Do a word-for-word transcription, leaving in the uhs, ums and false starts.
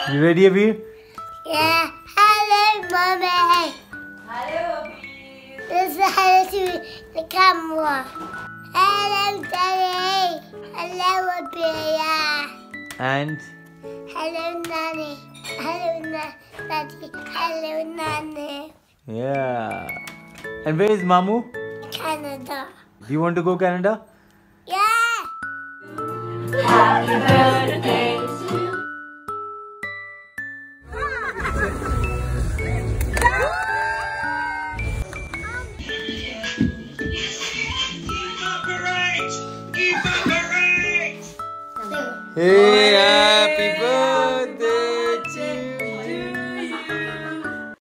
You ready, Abir? Yeah. Hello, Mommy. Hello, Abir. This is hello to the camera. Hello, Daddy. Hello, Abir. And Hello, Nanny. Hello, Na Daddy. Hello, Nanny. yeah. And where is Mamu? Canada. Do you want to go Canada? Yeah. Happy birthday to you. Hey.